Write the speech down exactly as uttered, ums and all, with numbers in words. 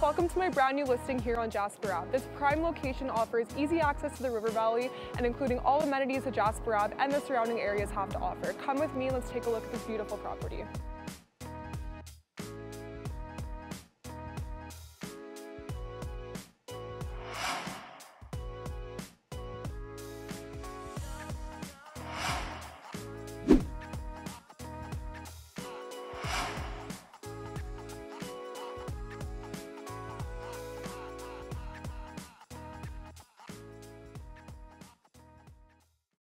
Welcome to my brand new listing here on Jasper Ave. This prime location offers easy access to the river valley and including all amenities that Jasper Ave and the surrounding areas have to offer. Come with me and let's take a look at this beautiful property.